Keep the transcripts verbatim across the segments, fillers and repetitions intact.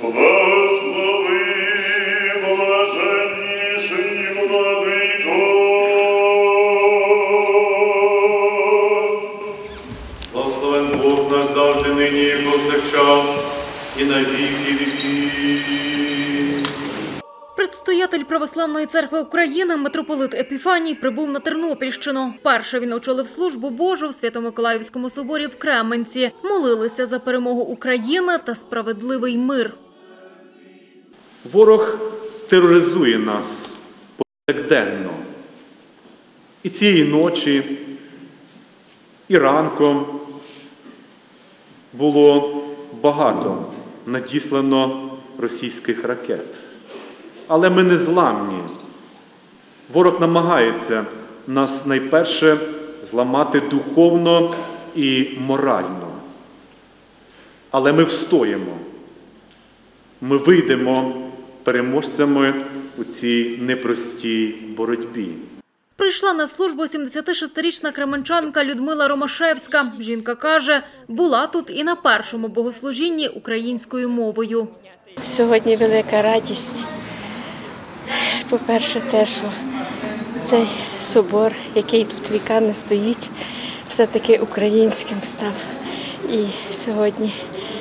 Благослови, блаженніший владико. Благословен Бог наш завжди, нині і повсякчас, і на віки віків. Предстоятель Православної церкви України митрополит Епіфаній прибув на Тернопільщину. Вперше він очолив службу Божу в Свято-Миколаївському соборі в Кременці. Молилися за перемогу України та справедливий мир. Ворог тероризує нас повсякденно. І цієї ночі, і ранком було багато надіслано російських ракет. Але ми не зламні. Ворог намагається нас найперше зламати духовно і морально. Але ми встоїмо. Ми вийдемо переможцями у цій непростій боротьбі. Прийшла на службу сімдесятишестирічна кременчанка Людмила Ромашевська. Жінка каже, була тут і на першому богослужінні українською мовою. Сьогодні велика радість. По-перше, те, що цей собор, який тут віками стоїть, все-таки українським став. І сьогодні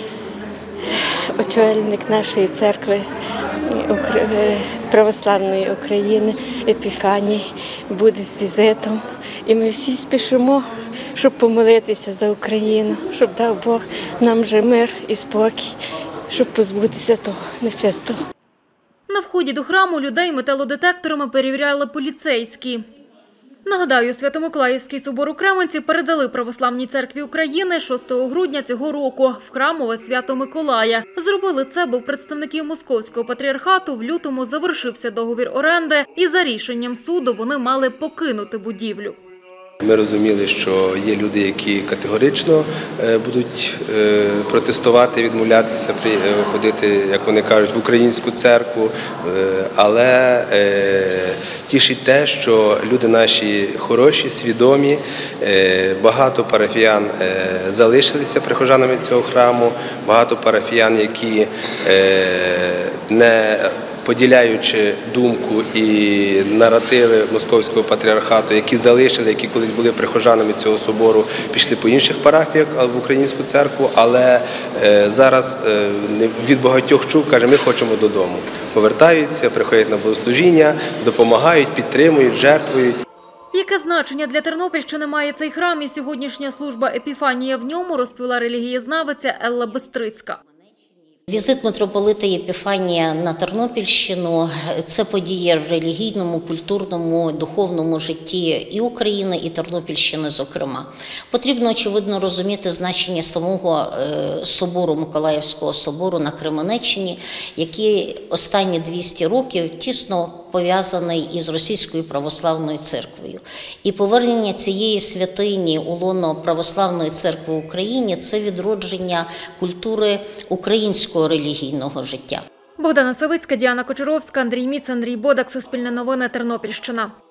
очільник нашої церкви Православної України Епіфаній буде з візитом. І ми всі спішимо, щоб помолитися за Україну, щоб дав Бог нам же мир і спокій, щоб позбутися того нечистого. На вході до храму людей металодетекторами перевіряли поліцейські. Нагадаю, Свято-Миколаївський собор у Кременці передали Православній церкві України шостого грудня цього року в храмове свято Миколая. Зробили це, бо в представників Московського патріархату в лютому завершився договір оренди, і за рішенням суду вони мали покинути будівлю. Ми розуміли, що є люди, які категорично будуть протестувати, відмовлятися, ходити, як вони кажуть, в українську церкву. Але тішить те, що люди наші хороші, свідомі, багато парафіян залишилися прихожанами цього храму, багато парафіян, які не поділяючи думку і наративи Московського патріархату, які залишили, які колись були прихожанами цього собору, пішли по інших парафіях в українську церкву, але зараз від багатьох чув, каже, ми хочемо додому. Повертаються, приходять на богослужіння, допомагають, підтримують, жертвують. Яке значення для Тернопільщини має цей храм і сьогоднішня служба Епіфанія в ньому, розповіла релігієзнавиця Елла Бистрицька. Візит митрополита Епіфанія на Тернопільщину – це подія в релігійному, культурному, духовному житті і України, і Тернопільщини, зокрема. Потрібно, очевидно, розуміти значення самого собору, Миколаївського собору на Кременеччині, який останні двісті років тісно пов'язаний із Російською православною церквою. І повернення цієї святині у лоно Православної церкви в Україні – це відродження культури українського релігійного життя. Богдана Савицька, Діана Кочуровська, Андрій Міц, Андрій Бодак, Суспільне новини, Тернопільщина.